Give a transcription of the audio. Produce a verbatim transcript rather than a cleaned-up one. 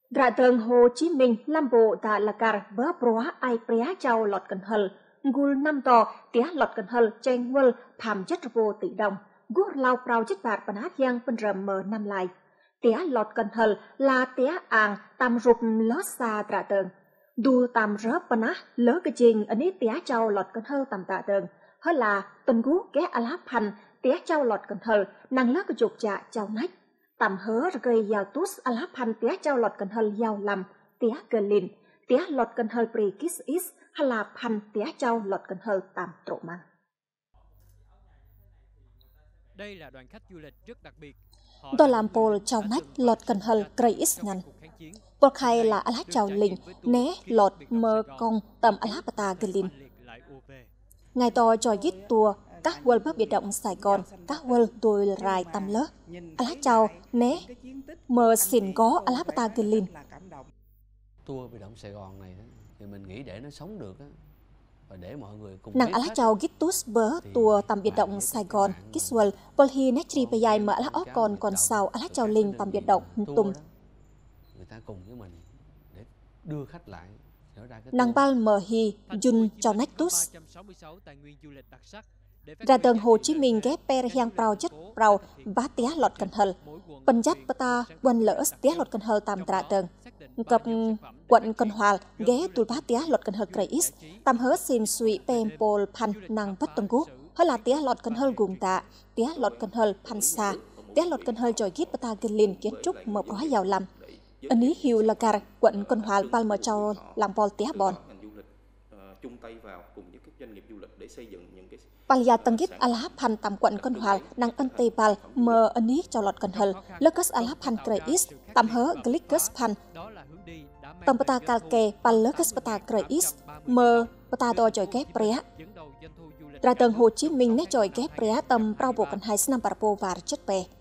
Ra tường Hồ Chí Minh làm bộ tại là cà bớ bróa ai prea châu lọt cần hờ, gul năm tò tía lọt cần hờ trên ngul phàm chất vô tỷ đồng, gút lao prao chất bạc và nát giang phân rầm mờ năm lại. Tía lọt cần hờ là tía àng tam rụp lót xa ra tường. Đu tam rớp và nát lỡ cái trình ở ní tía châu lọt cần hờ tam tạ tường. Hơi là tuần gú ghé aláp hành tía châu lọt cần hờ năng lỡ cái chụp chạ châu nách. Tạm hớ gây giàu tút aláp hành tía châu lọt cần hờ giàu lầm tía cơ lìn tía lọt cần hờ pri kiss is hay là hành tía châu lọt cần hờ tạm trộm ăn. Đây là đoàn khách du lịch rất đặc biệt. Tôi làm pol châu nách lọt cần hờ gây ít ngăn. Bột khai là aláp châu lìn né lọt mơ công tầm aláp ta cơ lìn. Ngày to cho dít tua các world bất biệt động Sài Gòn, các world đôi rài tầm lớp. Aláp châu né mơ xin có aláp ta cơ lìn. Tour biệt động Sài Gòn này thì mình nghĩ để nó sống được á. Và để mọi người cùng nàng aláp châu gitus bớ tua tầm biệt động Sài Gòn, Kiswell, Polhi Netri Bayai mở aláp còn còn sau aláp châu linh tầm biệt động tum. Người ta cùng với mình để đưa khách lại. Nàng bal mờ hi jun cho nectus. Ra tường Hồ Chí Minh ghé per hiang prao chất prao bá tía lọt cần hờ. Punjab pata quân lỡ tía lọt cần hờ tam tra tường. Cập quận Cần Hòa ghé tùl bá tía lọt cần hờ kreis. Tam hớ xin suy pem pol pan nàng bất tông gúc. Hơi là tía lọt cần hờ gùng tạ. Tía lọt cần hờ pan sa. Tía lọt cần hờ tròi gít pata gần linh kiến trúc mở bó giàu lầm. Ấn ý hiu là cả quận Cần Hòa Palmer Châu làm bol tía bòn. Palya tangit alap han tam quận Cần Hòa năng ân tây pal mờ ấn ý cho lọt cần hờ lucas alap han kreis tam hớ glickus pan tam pata kalke pal lucas pata kreis mờ pata đo choi ghép prea. Ra tường Hồ Chí Minh nét choi ghép prea tầm prao bộ cần hai năm parpo var chất bè.